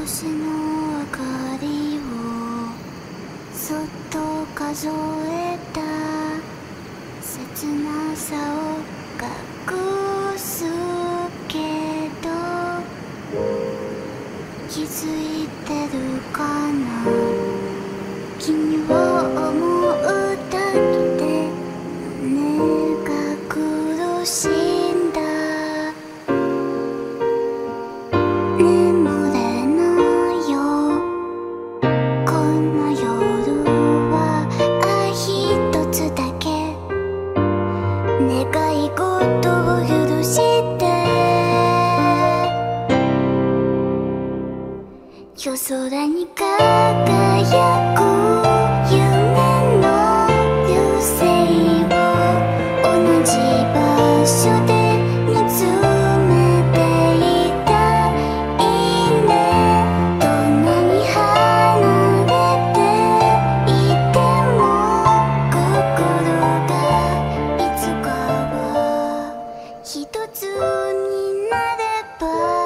星の明かりをそっと数えた切なさを隠すけど気づいてるかな君を思うだけで胸が苦しいんだ眠れないよこの夜は一つだけ願い事を許して夜空に輝く夢の流星を同じ場所で見つめていたいねどんなに離れていても心がいつかは一つになれば